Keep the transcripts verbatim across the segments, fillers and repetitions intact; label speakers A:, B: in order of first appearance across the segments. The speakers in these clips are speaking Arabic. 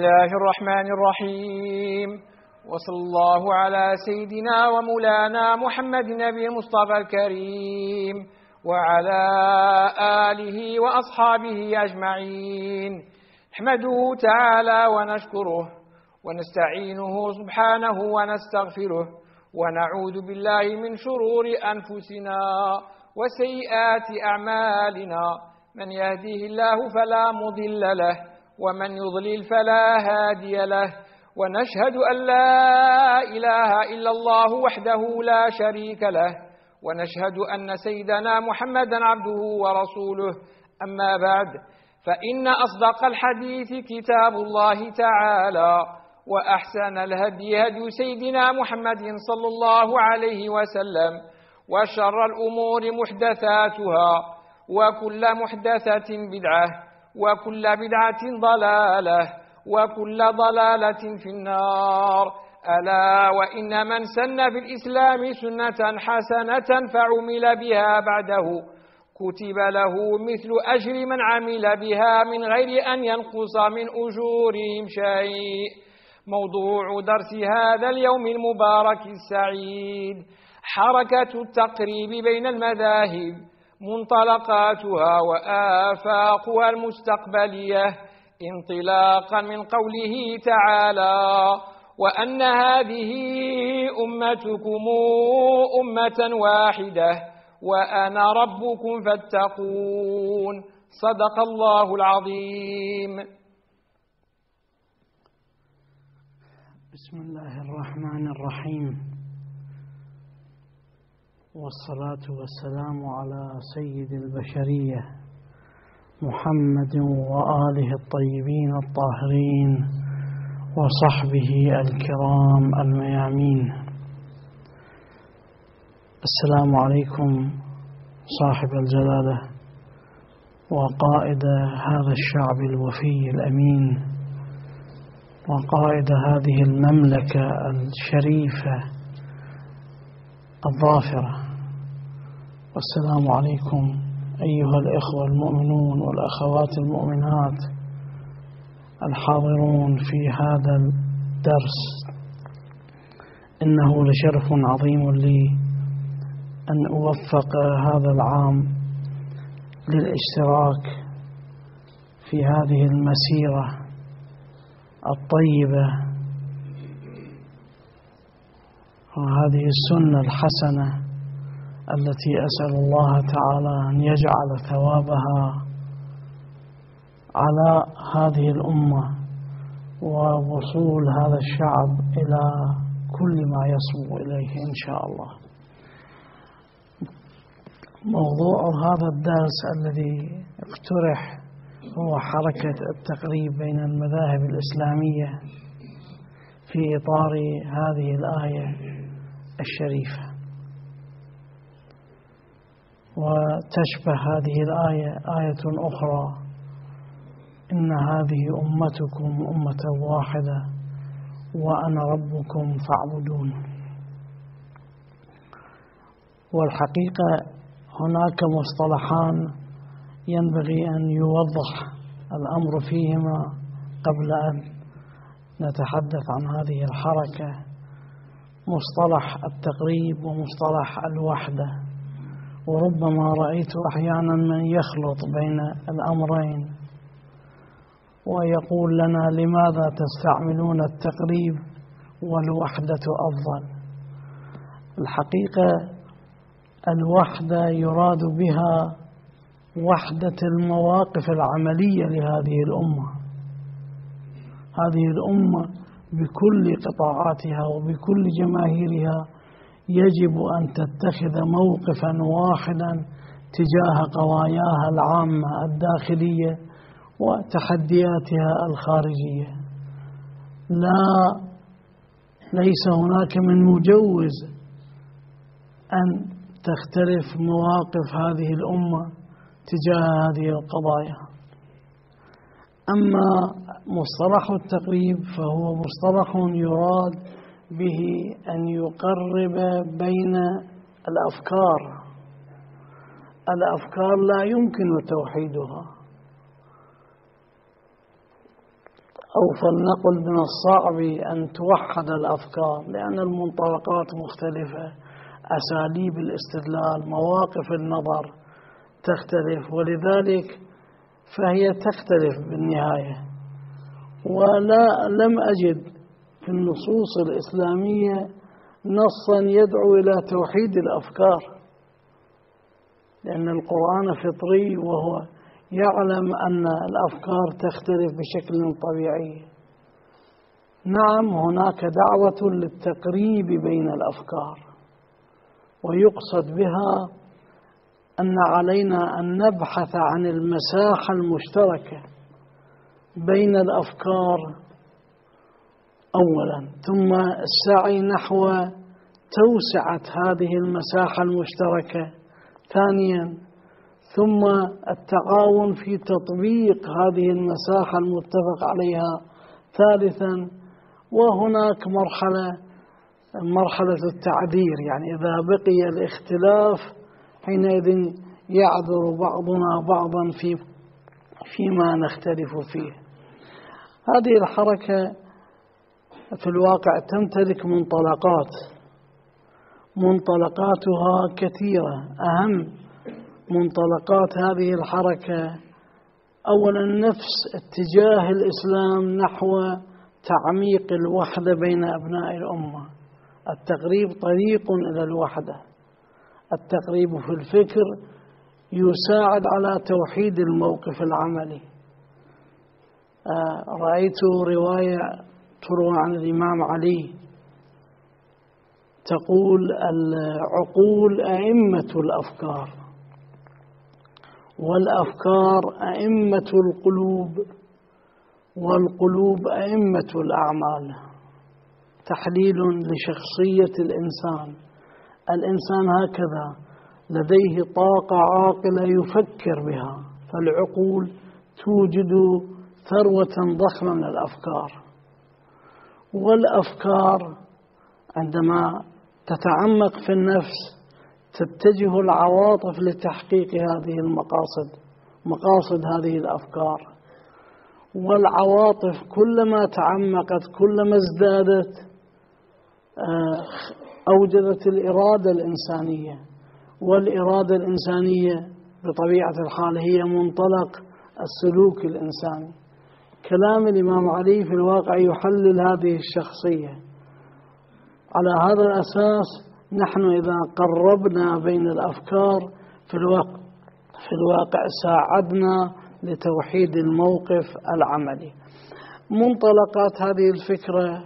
A: الله الرحمن الرحيم، وصلى الله على سيدنا ومولانا محمد النبي المصطفى الكريم وعلى آله وأصحابه أجمعين. نحمده تعالى ونشكره ونستعينه سبحانه ونستغفره ونعوذ بالله من شرور أنفسنا وسيئات أعمالنا، من يهديه الله فلا مضل له ومن يضلل فلا هادي له، ونشهد أن لا إله إلا الله وحده لا شريك له، ونشهد أن سيدنا محمدا عبده ورسوله. أما بعد، فإن أصدق الحديث كتاب الله تعالى، وأحسن الهدي هدي سيدنا محمد صلى الله عليه وسلم، وشر الأمور محدثاتها، وكل محدثة بدعة، وكل بدعة ضلالة، وكل ضلالة في النار. ألا وإن من سن في الإسلام سنة حسنة فعمل بها بعده كتب له مثل أجر من عمل بها من غير أن ينقص من أجورهم شيء. موضوع درس هذا اليوم المبارك السعيد حركة التقريب بين المذاهب، منطلقاتها وآفاقها المستقبلية، انطلاقا من قوله تعالى: وأن هذه أمتكم أمة واحدة وأنا ربكم فاتقون. صدق الله العظيم.
B: بسم الله الرحمن الرحيم، والصلاة والسلام على سيد البشرية محمد وآله الطيبين الطاهرين وصحبه الكرام الميامين. السلام عليكم صاحب الجلالة وقائد هذا الشعب الوفي الأمين، وقائد هذه المملكة الشريفة الظافرة. والسلام عليكم أيها الإخوة المؤمنون والأخوات المؤمنات الحاضرون في هذا الدرس. إنه لشرف عظيم لي أن أوفق هذا العام للاشتراك في هذه المسيرة الطيبة وهذه السنة الحسنة التي أسأل الله تعالى أن يجعل ثوابها على هذه الأمة ووصول هذا الشعب إلى كل ما يصبو إليه إن شاء الله. موضوع هذا الدرس الذي اقترح هو حركة التقريب بين المذاهب الإسلامية في إطار هذه الآية الشريفة. وتشبه هذه الآية آية أخرى: إن هذه أمتكم أمة واحدة وأنا ربكم فاعبدون. والحقيقة هناك مصطلحان ينبغي أن يوضح الأمر فيهما قبل أن نتحدث عن هذه الحركة: مصطلح التقريب ومصطلح الوحدة. وربما رأيت أحيانا من يخلط بين الأمرين ويقول لنا: لماذا تستعملون التقريب والوحدة أفضل؟ الحقيقة الوحدة يراد بها وحدة المواقف العملية لهذه الأمة. هذه الأمة بكل قطاعاتها وبكل جماهيرها يجب أن تتخذ موقفا واحدا تجاه قضاياها العامة الداخلية وتحدياتها الخارجية. لا ليس هناك من مجوز أن تختلف مواقف هذه الأمة تجاه هذه القضايا. أما مصطلح التقريب فهو مصطلح يراد به أن يقرب بين الأفكار. الأفكار لا يمكن توحيدها، أو فلنقل من الصعب أن توحد الأفكار، لأن المنطلقات مختلفة، أساليب الاستدلال، مواقف النظر تختلف، ولذلك فهي تختلف بالنهاية. ولا لم أجد في النصوص الإسلامية نصا يدعو إلى توحيد الأفكار، لأن القرآن فطري وهو يعلم أن الأفكار تختلف بشكل طبيعي. نعم، هناك دعوة للتقريب بين الأفكار، ويقصد بها أن علينا أن نبحث عن المساحة المشتركة بين الأفكار أولا، ثم السعي نحو توسعة هذه المساحة المشتركة ثانيا، ثم التعاون في تطبيق هذه المساحة المتفق عليها ثالثا، وهناك مرحلة مرحلة التعذير، يعني إذا بقي الاختلاف حينئذ يعذر بعضنا بعضا في فيما نختلف فيه. هذه الحركة في الواقع تمتلك منطلقات، منطلقاتها كثيرة. أهم منطلقات هذه الحركة أولا نفس اتجاه الإسلام نحو تعميق الوحدة بين أبناء الأمة. التقريب طريق إلى الوحدة، التقريب في الفكر يساعد على توحيد الموقف العملي. رأيت رواية تروى عن الإمام علي تقول: العقول أئمة الأفكار، والأفكار أئمة القلوب، والقلوب أئمة الأعمال. تحليل لشخصية الإنسان. الإنسان هكذا لديه طاقة عاقلة يفكر بها، فالعقول توجد ثروة ضخمة من الأفكار، والأفكار عندما تتعمق في النفس تتجه العواطف لتحقيق هذه المقاصد، مقاصد هذه الأفكار. والعواطف كلما تعمقت كلما ازدادت أوجدت الإرادة الإنسانية، والإرادة الإنسانية بطبيعة الحال هي منطلق السلوك الإنساني. كلام الإمام علي في الواقع يحلل هذه الشخصية. على هذا الأساس نحن إذا قربنا بين الأفكار في الواقع, في الواقع ساعدنا لتوحيد الموقف العملي. منطلقات هذه الفكرة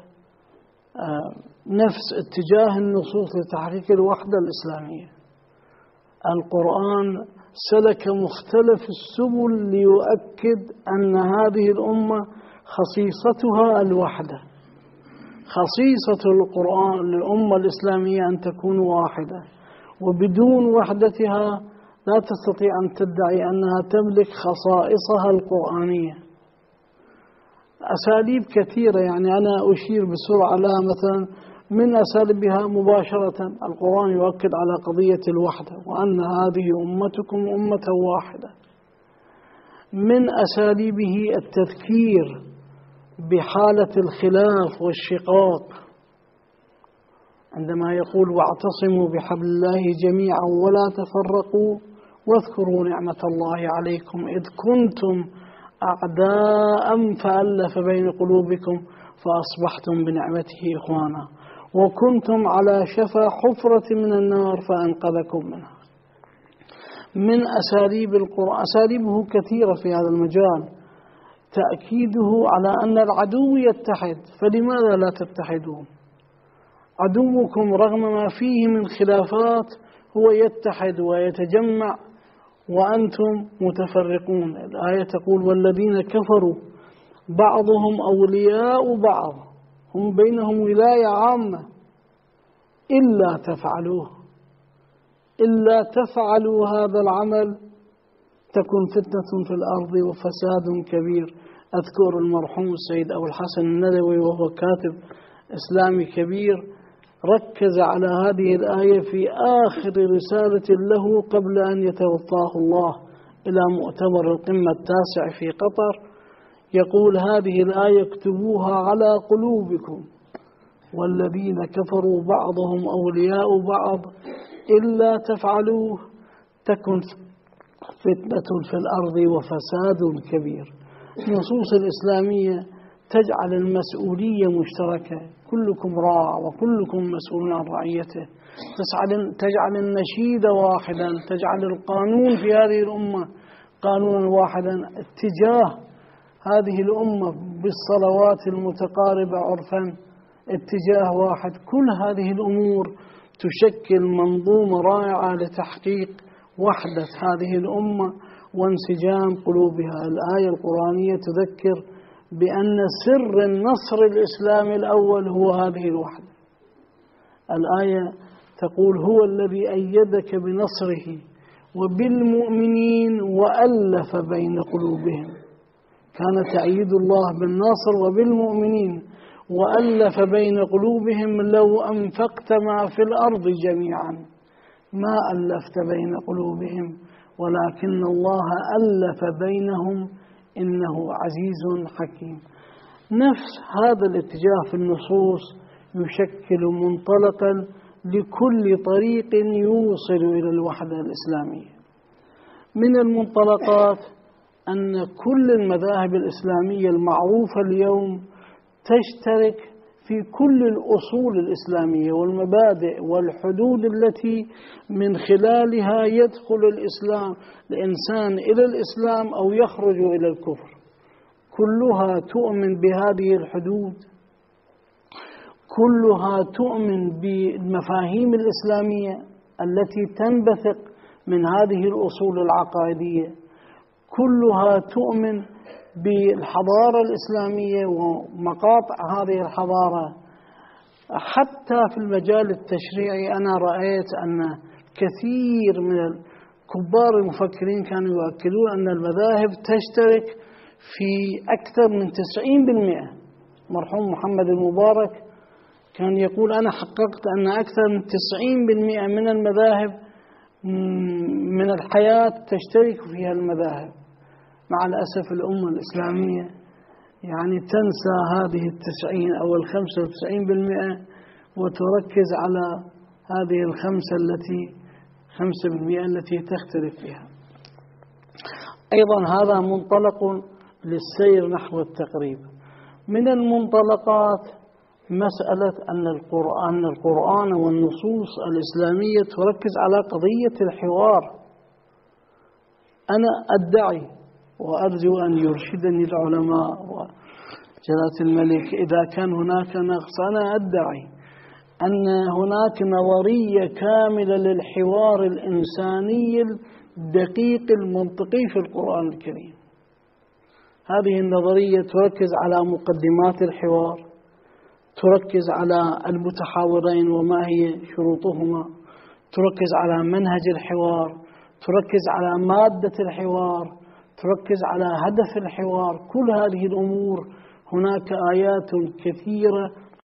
B: نفس اتجاه النصوص لتحقيق الوحدة الإسلامية. القرآن سلك مختلف السبل ليؤكد أن هذه الأمة خصيصتها الوحدة. خصيصة القرآن للأمة الإسلامية أن تكون واحدة، وبدون وحدتها لا تستطيع أن تدعي أنها تملك خصائصها القرآنية. أساليب كثيرة، يعني أنا أشير بسرعة لها. مثلا من أساليبها مباشرة القرآن يؤكد على قضية الوحدة، وأن هذه أمتكم أمة واحدة. من أساليبه التذكير بحالة الخلاف والشقاق، عندما يقول: واعتصموا بحبل الله جميعا ولا تفرقوا واذكروا نعمة الله عليكم إذ كنتم أعداء فألف بين قلوبكم فأصبحتم بنعمته إخوانا وكنتم على شفا حفرة من النار فأنقذكم منها. من أساليب القرآن، أساليبه كثيرة في هذا المجال، تأكيده على أن العدو يتحد، فلماذا لا تتحدون؟ عدوكم رغم ما فيه من خلافات هو يتحد ويتجمع وأنتم متفرقون. الآية تقول: والذين كفروا بعضهم أولياء بعض هم بينهم ولاية عامة إلا تفعلوه إلا تفعلوا هذا العمل تكن فتنة في الأرض وفساد كبير. أذكر المرحوم السيد أبو الحسن الندوي وهو كاتب إسلامي كبير ركز على هذه الآية في آخر رسالة له قبل أن يتوفاه الله إلى مؤتمر القمة التاسع في قطر. يقول هذه الآية اكتبوها على قلوبكم والذين كفروا بعضهم أولياء بعض إلا تفعلوه تكن فتنة في الأرض وفساد كبير. النصوص الإسلامية تجعل المسؤولية مشتركة، كلكم راع وكلكم مسؤول عن رعيته، تجعل النشيد واحدا، تجعل القانون في هذه الأمة قانونا واحدا، اتجاه هذه الأمة بالصلوات المتقاربة عرفا اتجاه واحد. كل هذه الأمور تشكل منظومة رائعة لتحقيق وحدة هذه الأمة وانسجام قلوبها. الآية القرآنية تذكر بأن سر النصر الإسلامي الأول هو هذه الوحدة. الآية تقول هو الذي أيدك بنصره وبالمؤمنين وألف بين قلوبهم. كان تأييد الله بالنصر وبالمؤمنين وألف بين قلوبهم. لو أنفقت ما في الأرض جميعا ما ألفت بين قلوبهم ولكن الله ألف بينهم إنه عزيز حكيم. نفس هذا الاتجاه في النصوص يشكل منطلقا لكل طريق يوصل إلى الوحدة الإسلامية. من المنطلقات أن كل المذاهب الإسلامية المعروفة اليوم تشترك في كل الأصول الإسلامية والمبادئ والحدود التي من خلالها يدخل الإسلام الإنسان إلى الإسلام أو يخرج إلى الكفر. كلها تؤمن بهذه الحدود، كلها تؤمن بالمفاهيم الإسلامية التي تنبثق من هذه الأصول العقائدية، كلها تؤمن بالحضارة الإسلامية ومقاطع هذه الحضارة. حتى في المجال التشريعي أنا رأيت أن كثير من كبار المفكرين كانوا يؤكدون أن المذاهب تشترك في أكثر من تسعين بالمئة. مرحوم محمد المبارك كان يقول أنا حققت أن أكثر من تسعين بالمئة من المذاهب من الحياة تشترك فيها المذاهب. مع الأسف الأمة الإسلامية يعني تنسى هذه التسعين أو الخمسة وتسعين بالمئة وتركز على هذه الخمسة التي خمسة بالمئة التي تختلف فيها. أيضا هذا منطلق للسير نحو التقريب. من المنطلقات مسألة أن القرآن القرآن والنصوص الإسلامية تركز على قضية الحوار. أنا أدعي وأرجو أن يرشدني العلماء وجلالة الملك إذا كان هناك نقص. أنا أدعي أن هناك نظرية كاملة للحوار الإنساني الدقيق المنطقي في القرآن الكريم. هذه النظرية تركز على مقدمات الحوار، تركز على المتحاورين وما هي شروطهما، تركز على منهج الحوار، تركز على مادة الحوار، تركز على هدف الحوار. كل هذه الأمور هناك آيات كثيرة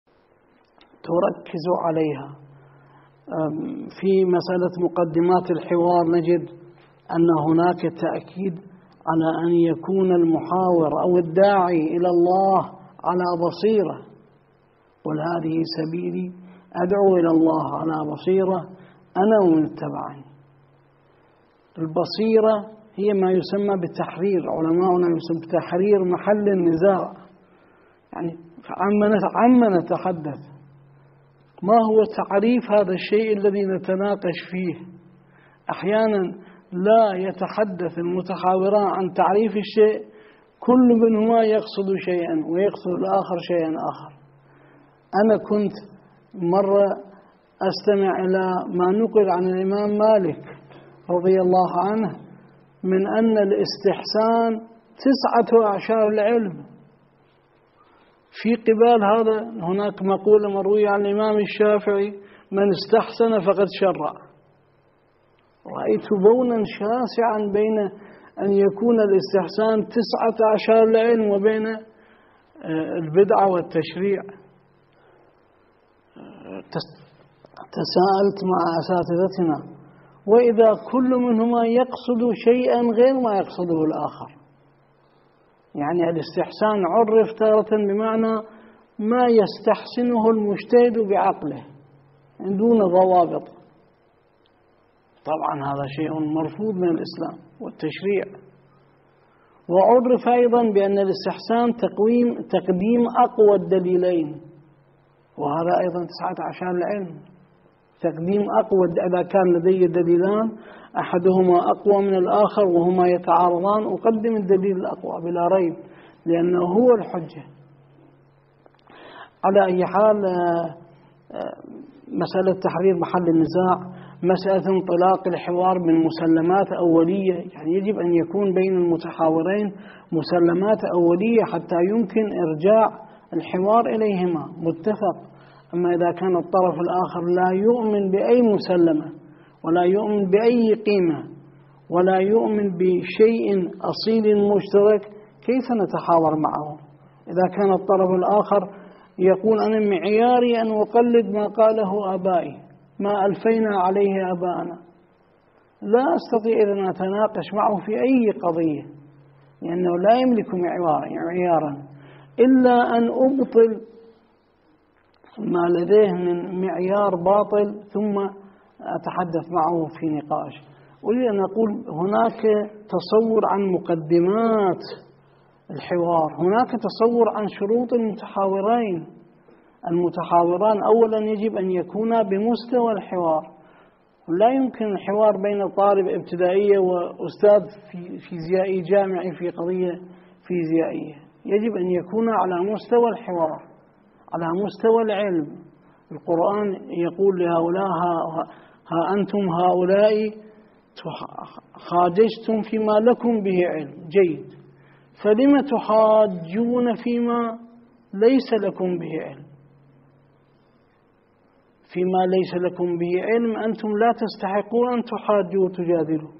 B: تركز عليها. في مسألة مقدمات الحوار نجد أن هناك تأكيد على أن يكون المحاور أو الداعي إلى الله على بصيرة، قل هذه سبيلي أدعو إلى الله على بصيرة أنا ومن اتبعني. البصيرة هي ما يسمى بالتحرير، علماؤنا يسمى بتحرير محل النزاع. يعني عما نتحدث، ما هو تعريف هذا الشيء الذي نتناقش فيه؟ أحيانا لا يتحدث المتحاوران عن تعريف الشيء، كل منهما يقصد شيئا ويقصد الآخر شيئا آخر. أنا كنت مرة أستمع إلى ما نقل عن الإمام مالك رضي الله عنه من أن الاستحسان تسعة أعشار العلم. في قبال هذا هناك مقولة مروية عن الإمام الشافعي من استحسن فقد شرع. رأيت بونا شاسعا بين أن يكون الاستحسان تسعة أعشار العلم وبين البدعة والتشريع. تساءلت مع أساتذتنا وإذا كل منهما يقصد شيئا غير ما يقصده الآخر، يعني الاستحسان عرف تارة بمعنى ما يستحسنه المجتهد بعقله دون ضوابط. طبعا هذا شيء مرفوض من الإسلام والتشريع. وعرف أيضا بأن الاستحسان تقويم تقديم أقوى الدليلين، وهذا أيضا تسعة عشر العلم، تقديم أقوى. إذا كان لدي دليلان أحدهما أقوى من الآخر وهما يتعارضان أقدم الدليل الأقوى بلا ريب لأنه هو الحجة. على أي حال مسألة تحرير محل النزاع، مسألة انطلاق الحوار من مسلمات أولية، يعني يجب أن يكون بين المتحاورين مسلمات أولية حتى يمكن إرجاع الحوار إليهما متفق. أما إذا كان الطرف الآخر لا يؤمن بأي مسلمة ولا يؤمن بأي قيمة ولا يؤمن بشيء أصيل مشترك، كيف نتحاور معه؟ إذا كان الطرف الآخر يقول أنا معياري أن أقلد ما قاله آبائي، ما ألفينا عليه آباءنا، لا أستطيع أن أتناقش معه في أي قضية لأنه لا يملك معيارا إلا أن أبطل ما لديه من معيار باطل ثم أتحدث معه في نقاش. أريد أن أقول هناك تصور عن مقدمات الحوار، هناك تصور عن شروط المتحاورين. المتحاوران أولا يجب أن يكونا بمستوى الحوار، لا يمكن الحوار بين طالب ابتدائية وأستاذ في فيزيائي جامعي في قضية فيزيائية، يجب أن يكون على مستوى الحوار على مستوى العلم. القرآن يقول لهؤلاء ها, ها أنتم هؤلاء حاججتم فيما لكم به علم جيد، فلم تحاجون فيما ليس لكم به علم؟ فيما ليس لكم به علم أنتم لا تستحقون أن تحاجوا وتجادلوا.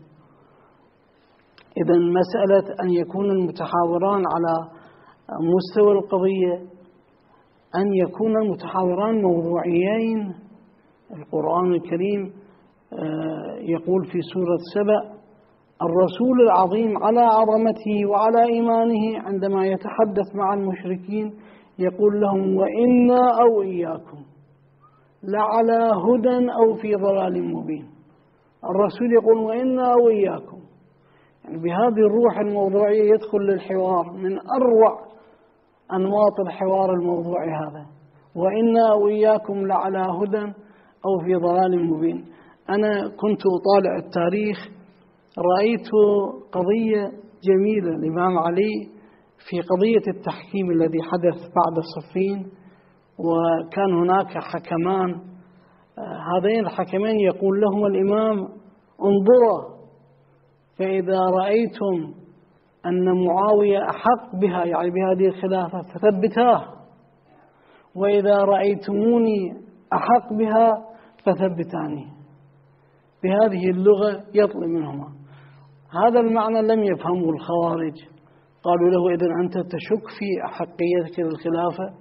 B: إذن مسألة أن يكون المتحاوران على مستوى القضية، أن يكون المتحاوران موضوعيين. القرآن الكريم يقول في سورة سبأ: الرسول العظيم على عظمته وعلى إيمانه عندما يتحدث مع المشركين يقول لهم: وإنا أو إياكم لعلى هدى أو في ضلال مبين. الرسول يقول وإنا أو إياكم، يعني بهذه الروح الموضوعية يدخل للحوار من أروع أنواط الحوار الموضوعي هذا: وإنا أو إياكم لعلى هدى أو في ضلال مبين. أنا كنت أطالع التاريخ، رأيت قضية جميلة الإمام علي في قضية التحكيم الذي حدث بعد صفين، وكان هناك حكمان، هذين الحكمين يقول لهم الإمام: انظروا فإذا رأيتم أن معاوية أحق بها، يعني بهذه الخلافة، فثبتاه، وإذا رأيتموني أحق بها فثبتاني. بهذه اللغة يطلب منهما. هذا المعنى لم يفهمه الخوارج، قالوا له: إذن أنت تشك في أحقيتك للخلافة؟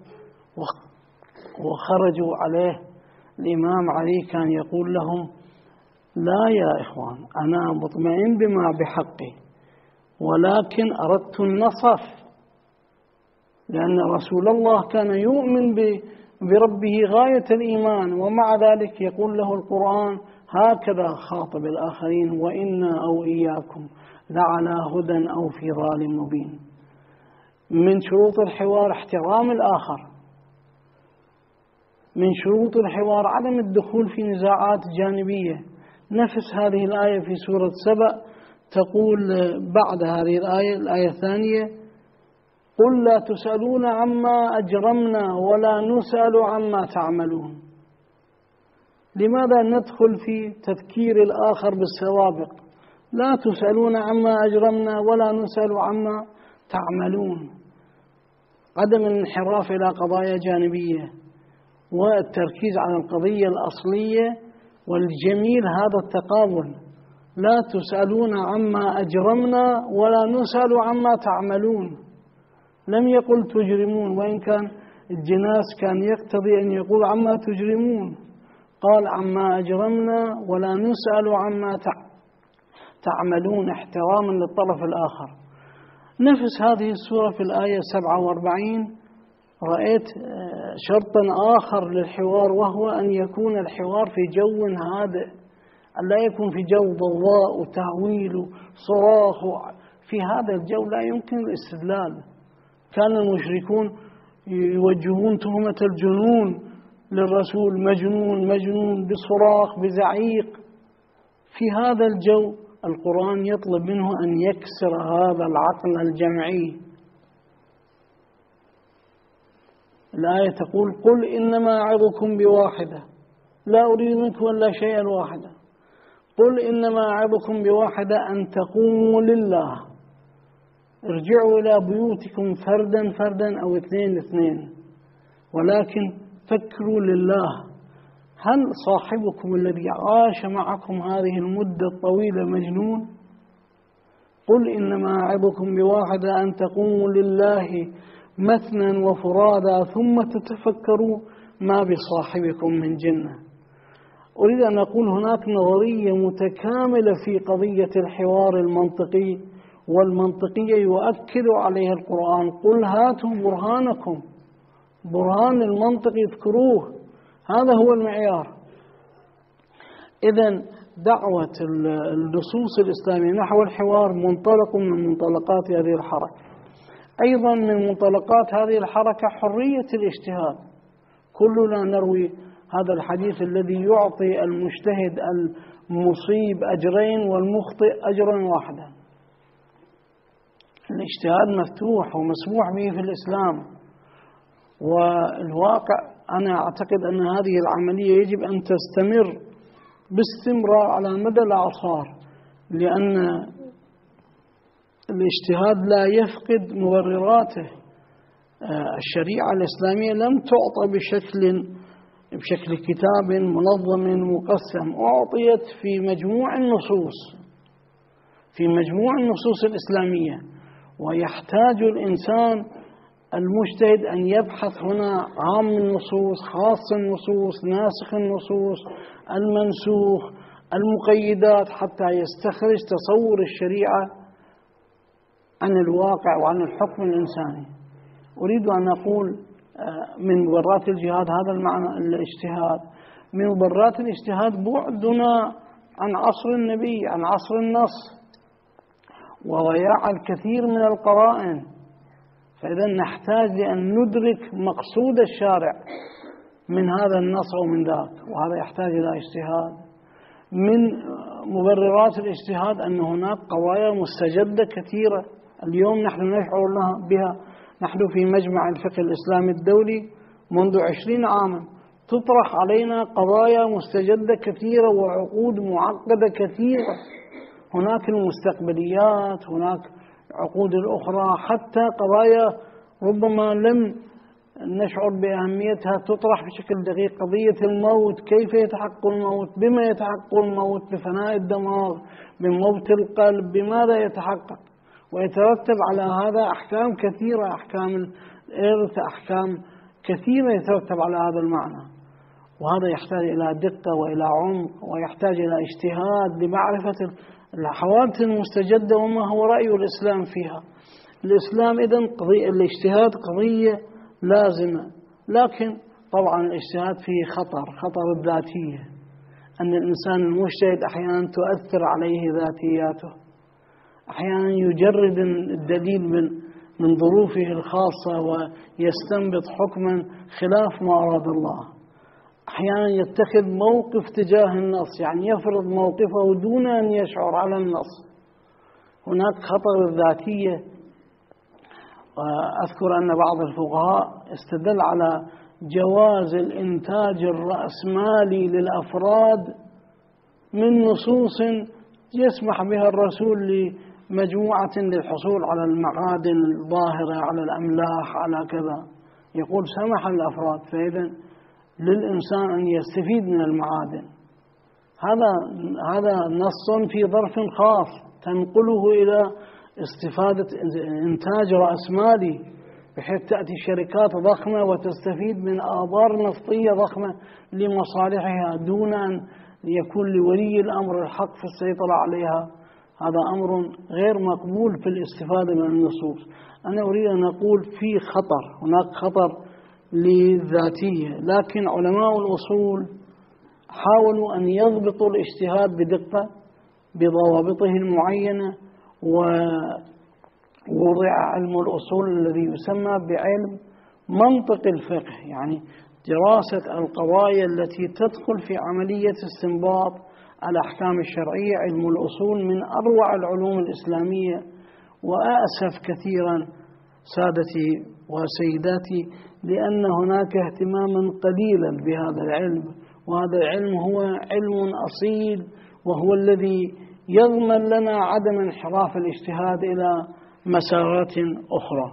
B: وخرجوا عليه. الإمام علي كان يقول لهم: لا يا إخوان، أنا مطمئن بما بحقي، ولكن أردت النصف، لأن رسول الله كان يؤمن بربه غاية الإيمان، ومع ذلك يقول له القرآن هكذا خاطب الآخرين: وإنا أو إياكم لعلى هدى أو في ضلال مبين. من شروط الحوار احترام الآخر، من شروط الحوار عدم الدخول في نزاعات جانبية. نفس هذه الآية في سورة سبأ تقول بعد هذه الآية، الآية الثانية: قل لا تسألون عما أجرمنا ولا نسأل عما تعملون. لماذا ندخل في تذكير الآخر بالسوابق؟ لا تسألون عما أجرمنا ولا نسأل عما تعملون. عدم الانحراف إلى قضايا جانبية والتركيز على القضية الأصلية. والجميل هذا التقابل: لا تسألون عما أجرمنا ولا نسأل عما تعملون. لم يقل تجرمون، وإن كان الجناس كان يقتضي أن يقول عما تجرمون، قال عما أجرمنا ولا نسأل عما تعملون، احتراما للطرف الآخر. نفس هذه السورة في الآية سبعة وأربعين رأيت شرطا آخر للحوار، وهو أن يكون الحوار في جو هادئ، أن لا يكون في جو ضوضاء وتهويل وصراخ. في هذا الجو لا يمكن الاستدلال. كان المشركون يوجهون تهمة الجنون للرسول، مجنون مجنون، بصراخ بزعيق. في هذا الجو القرآن يطلب منه أن يكسر هذا العقل الجمعي. الآية تقول: قل إنما أعظكم بواحدة لا أريد منكم إلا شيئا واحدا. قل إنما أعظكم بواحدة أن تقوموا لله، ارجعوا إلى بيوتكم فردا فردا أو اثنين اثنين، ولكن فكروا لله. هل صاحبكم الذي عاش معكم هذه المدة الطويلة مجنون؟ قل إنما أعظكم بواحدة أن تقوموا لله مثنى وفرادا ثم تتفكروا ما بصاحبكم من جنة. أريد أن أقول هناك نظرية متكاملة في قضية الحوار المنطقي، والمنطقية يؤكد عليها القرآن. قل هاتوا برهانكم، برهان المنطق اذكروه، هذا هو المعيار. إذن دعوة النصوص الإسلامية نحو الحوار منطلق من منطلقات هذه الحركة. أيضا من منطلقات هذه الحركة حرية الاجتهاد. كلنا نروي هذا الحديث الذي يعطي المجتهد المصيب أجرين والمخطئ أجرا واحدا. الاجتهاد مفتوح ومسموح به في الإسلام، والواقع أنا أعتقد أن هذه العملية يجب أن تستمر باستمرار على مدى الأعصار، لأن الاجتهاد لا يفقد مبرراته. الشريعة الإسلامية لم تعطى بشكل بشكل كتاب منظم مقسم، أعطيت في مجموع النصوص في مجموع النصوص الإسلامية، ويحتاج الإنسان المجتهد أن يبحث هنا عام النصوص، خاص النصوص، ناسخ النصوص، المنسوخ، المقيدات، حتى يستخرج تصور الشريعة عن الواقع وعن الحكم الإنساني. أريد أن أقول من مبررات الجهاد هذا المعنى الاجتهاد. من مبررات الاجتهاد بعدنا عن عصر النبي، عن عصر النص، وضياع الكثير من القرائن. فإذا نحتاج لأن ندرك مقصود الشارع من هذا النص أو من ذاك، وهذا يحتاج إلى اجتهاد. من مبررات الاجتهاد أن هناك قضايا مستجدة كثيرة اليوم نحن نشعر بها. نحن في مجمع الفقه الإسلامي الدولي منذ عشرين عاما تطرح علينا قضايا مستجدة كثيرة وعقود معقدة كثيرة. هناك المستقبليات، هناك عقود الأخرى، حتى قضايا ربما لم نشعر بأهميتها تطرح بشكل دقيق. قضية الموت، كيف يتحقق الموت، بما يتحقق الموت، بفناء الدماغ، بموت القلب، بماذا يتحقق، ويترتب على هذا أحكام كثيرة، أحكام الإرث، أحكام كثيرة يترتب على هذا المعنى. وهذا يحتاج إلى دقة وإلى عمق، ويحتاج إلى اجتهاد لمعرفة الحوادث المستجدة وما هو رأي الإسلام فيها. الإسلام إذن قضية الاجتهاد قضية لازمة، لكن طبعا الاجتهاد فيه خطر، خطر الذاتية، أن الإنسان المجتهد أحيانا تؤثر عليه ذاتياته، أحيانا يجرد الدليل من من ظروفه الخاصة ويستنبط حكما خلاف ما أراد الله. أحيانا يتخذ موقف تجاه النص، يعني يفرض موقفه دون أن يشعر على النص. هناك خطر الذاتية. وأذكر أن بعض الفقهاء استدل على جواز الإنتاج الرأسمالي للأفراد من نصوص يسمح بها الرسول لمجموعة للحصول على المعادن الظاهرة، على الأملاح، على كذا. يقول سمح الأفراد، فإذا للإنسان أن يستفيد من المعادن. هذا هذا نص في ظرف خاص تنقله إلى استفادة إنتاج رأسمالي، بحيث تأتي شركات ضخمة وتستفيد من آبار نفطية ضخمة لمصالحها دون أن يكون لولي الأمر الحق في السيطرة عليها. هذا أمر غير مقبول في الاستفادة من النصوص. أنا أريد أن أقول في خطر، هناك خطر للذاتية، لكن علماء الأصول حاولوا أن يضبطوا الاجتهاد بدقة بضوابطه المعينة، ووضع علم الأصول الذي يسمى بعلم منطق الفقه، يعني دراسة القضايا التي تدخل في عملية استنباط الأحكام الشرعية. علم الأصول من أروع العلوم الإسلامية، وأأسف كثيرا سادتي وسيداتي لأن هناك اهتماما قليلا بهذا العلم، وهذا العلم هو علم أصيل، وهو الذي يضمن لنا عدم انحراف الاجتهاد إلى مسارات أخرى.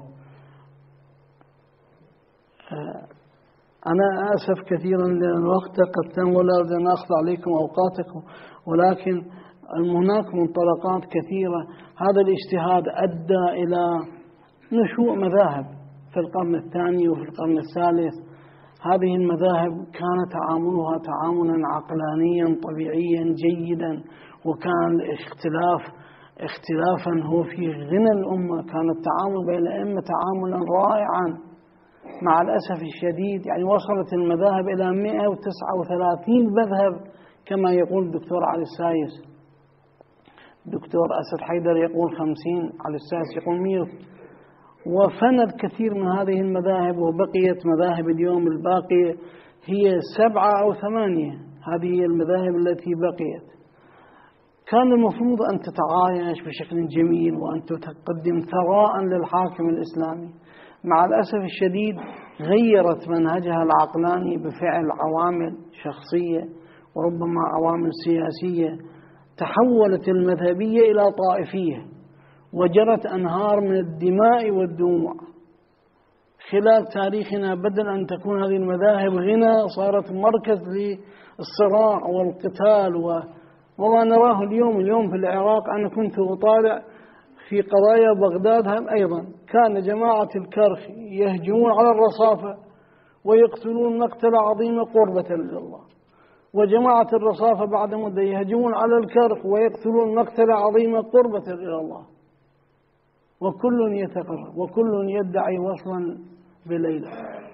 B: أنا آسف كثيرا لأن الوقت قد تم، ولا أريد أن أخذ عليكم أوقاتكم، ولكن هناك منطلقات كثيرة. هذا الاجتهاد أدى إلى نشوء مذاهب في القرن الثاني وفي القرن الثالث. هذه المذاهب كان تعاملها تعاملا عقلانيا طبيعيا جيدا، وكان الاختلاف اختلافا هو في غنى الأمة. كان التعامل بين الأئمة تعاملا رائعا. مع الأسف الشديد يعني وصلت المذاهب إلى مئة وتسعة وثلاثين مذهب كما يقول الدكتور علي السايس. دكتور أسد حيدر يقول خمسين، علي السايس يقول مئة. وفند كثير من هذه المذاهب، وبقيت مذاهب اليوم الباقية هي سبعة أو ثمانية. هذه هي المذاهب التي بقيت. كان المفروض أن تتعايش بشكل جميل وأن تقدم ثراء للحاكم الإسلامي. مع الأسف الشديد غيرت منهجها العقلاني بفعل عوامل شخصية وربما عوامل سياسية. تحولت المذهبية إلى طائفية، وجرت أنهار من الدماء والدموع خلال تاريخنا. بدل أن تكون هذه المذاهب غنى، صارت مركز للصراع والقتال. وما نراه اليوم اليوم في العراق، أنا كنت أطالع في قضايا بغداد هم أيضا، كان جماعة الكرخ يهجمون على الرصافة ويقتلون مقتلة عظيمة قربة إلى الله، وجماعة الرصافة بعد مدة يهجمون على الكرخ ويقتلون مقتلة عظيمة قربة إلى الله، وكل يتقرب وكل يدعي وصلا بليلى.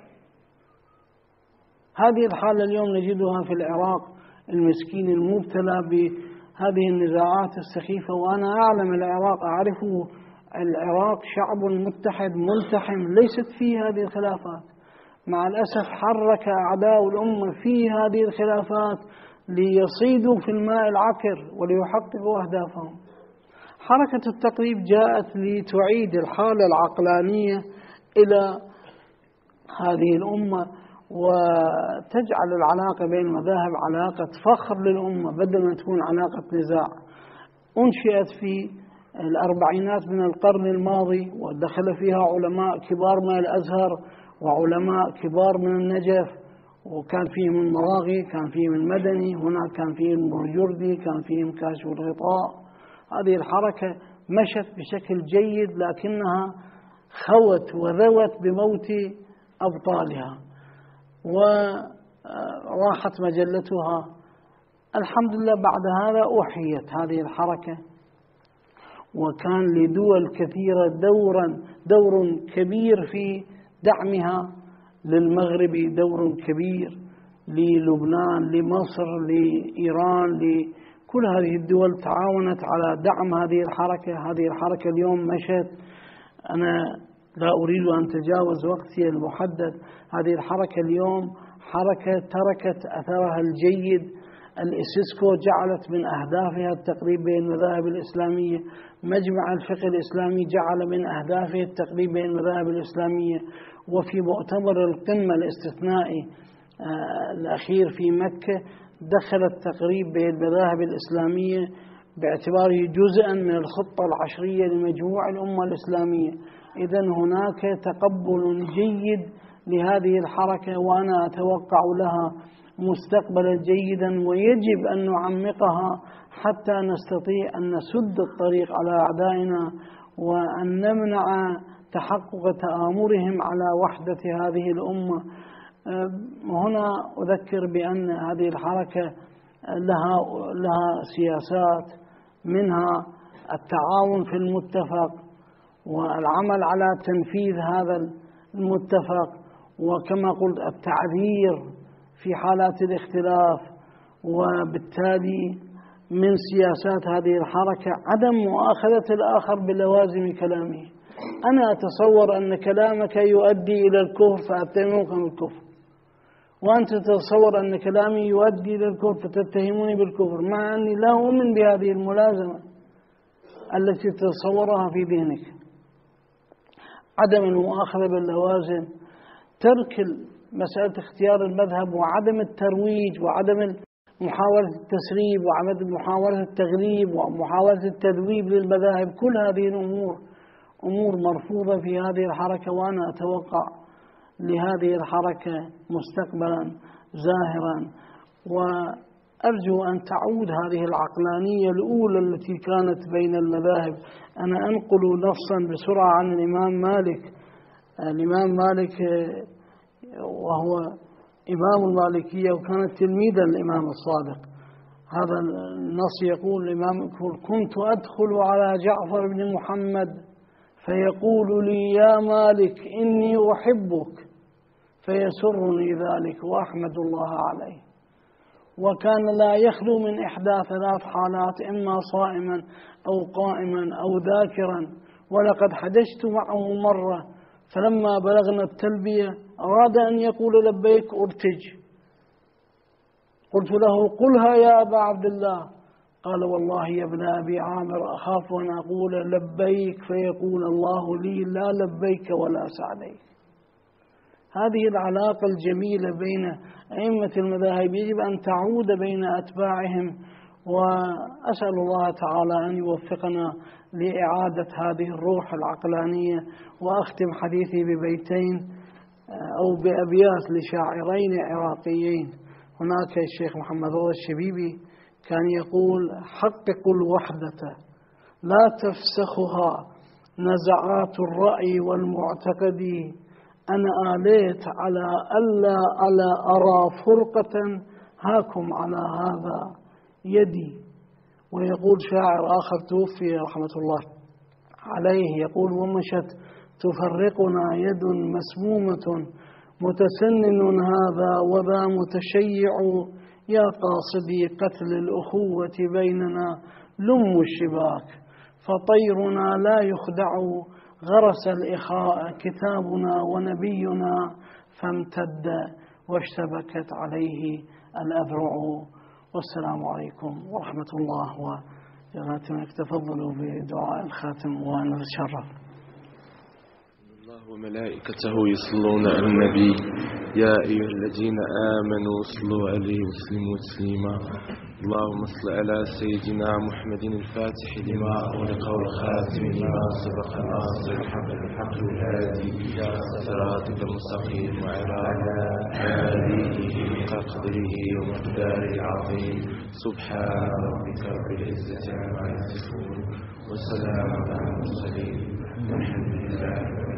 B: هذه الحالة اليوم نجدها في العراق المسكين المبتلى بهذه النزاعات السخيفة. وأنا أعلم العراق، أعرفه، العراق شعب متحد ملتحم ليست فيه هذه الخلافات. مع الأسف حرك أعداء الأمة في هذه الخلافات ليصيدوا في الماء العكر وليحققوا أهدافهم. حركة التقريب جاءت لتعيد الحالة العقلانية إلى هذه الأمة، وتجعل العلاقة بين المذاهب علاقة فخر للأمة بدل ما تكون علاقة نزاع. أنشئت في الأربعينات من القرن الماضي، ودخل فيها علماء كبار من الأزهر وعلماء كبار من النجف، وكان فيهم المراغي، كان فيهم المدني، هناك كان فيهم البرجردي، كان فيهم كاشف الغطاء. هذه الحركة مشت بشكل جيد، لكنها خوت وذوت بموت أبطالها وراحت مجلتها. الحمد لله بعد هذا أحيت هذه الحركة، وكان لدول كثيرة دورا دور كبير في دعمها. للمغرب دور كبير، للبنان، لمصر، لإيران، لكل هذه الدول تعاونت على دعم هذه الحركة. هذه الحركة اليوم مشت، أنا لا أريد أن أتجاوز وقتي المحدد. هذه الحركة اليوم حركة تركت أثرها الجيد. الإسيسكو جعلت من أهدافها التقريب بين المذاهب الإسلامية، مجمع الفقه الإسلامي جعل من أهدافه التقريب بين المذاهب الإسلامية، وفي مؤتمر القمة الاستثنائي الأخير في مكة دخل التقريب بين المذاهب الإسلامية باعتباره جزءا من الخطة العشرية لمجموع الأمة الإسلامية. إذن هناك تقبل جيد لهذه الحركة، وأنا أتوقع لها مستقبلا جيدا، ويجب أن نعمقها حتى نستطيع أن نسد الطريق على أعدائنا وأن نمنع تحقق تآمرهم على وحدة هذه الأمة. هنا أذكر بأن هذه الحركة لها لها سياسات، منها التعاون في المتفق والعمل على تنفيذ هذا المتفق، وكما قلت التعذير في حالات الاختلاف. وبالتالي من سياسات هذه الحركة عدم مؤاخذة الآخر بلوازم كلامه. أنا أتصور أن كلامك يؤدي إلى الكفر فأتهمك بالكفر، وأنت تتصور أن كلامي يؤدي إلى الكفر فتتهمني بالكفر، مع أني لا أؤمن بهذه الملازمة التي تتصورها في ذهنك. عدم المؤاخذة باللوازم، ترك مسألة اختيار المذهب، وعدم الترويج، وعدم محاولة التسريب، وعدم محاولة التغليب، ومحاولة التذويب للمذاهب، كل هذه الأمور أمور مرفوضة في هذه الحركة. وأنا أتوقع لهذه الحركة مستقبلا زاهرا، وأرجو أن تعود هذه العقلانية الأولى التي كانت بين المذاهب. أنا أنقل نصا بسرعة عن الإمام مالك. الإمام مالك وهو إمام المالكية وكان تلميذا للإمام الصادق. هذا النص يقول الإمام يقول: كنت أدخل على جعفر بن محمد فيقول لي: يا مالك إني أحبك، فيسرني ذلك وأحمد الله عليه. وكان لا يخلو من إحدى ثلاث حالات: إما صائما أو قائما أو ذاكرا. ولقد حدثت معه مرة فلما بلغنا التلبية أراد أن يقول لبيك أرتج، قلت له: قلها يا أبا عبد الله. قال: والله يا ابن أبي عامر أخاف أن أقول لبيك فيقول الله لي: لا لبيك ولا سعديك. هذه العلاقة الجميلة بين أئمة المذاهب يجب أن تعود بين أتباعهم، وأسأل الله تعالى أن يوفقنا لإعادة هذه الروح العقلانية. وأختم حديثي ببيتين أو بأبيات لشاعرين عراقيين. هناك الشيخ محمد رضا الشبيبي كان يقول: حققوا الوحدة لا تفسخها نزعات الرأي والمعتقد، أنا آليت على ألا ألا أرى فرقة، هاكم على هذا يدي. ويقول شاعر آخر توفي رحمة الله عليه يقول: ومشت تفرقنا يد مسمومة، متسنن هذا وذا متشيع، يا قاصدي قتل الأخوة بيننا لم الشباك، فطيرنا لا يخدع، غرس الإخاء كتابنا ونبينا، فامتد واشتبكت عليه الأذرع. والسلام عليكم ورحمة الله وبركاته. تفضلوا بدعاء الخاتم ونتشرف.
C: الله وملائكته يصلون على النبي يا أيها الذين آمنوا صلوا عليه وسلموا تسليما. اللهم صل على سيدنا محمد الفاتح لما أغلق والخاتم لما سبق ناصر الحق بالحق والهادي إلى صراطك المستقيم وعلى آله قدره ومقداره العظيم. سبحان ربك رب العزة عما يصفون وسلام على المرسلين والحمد لله.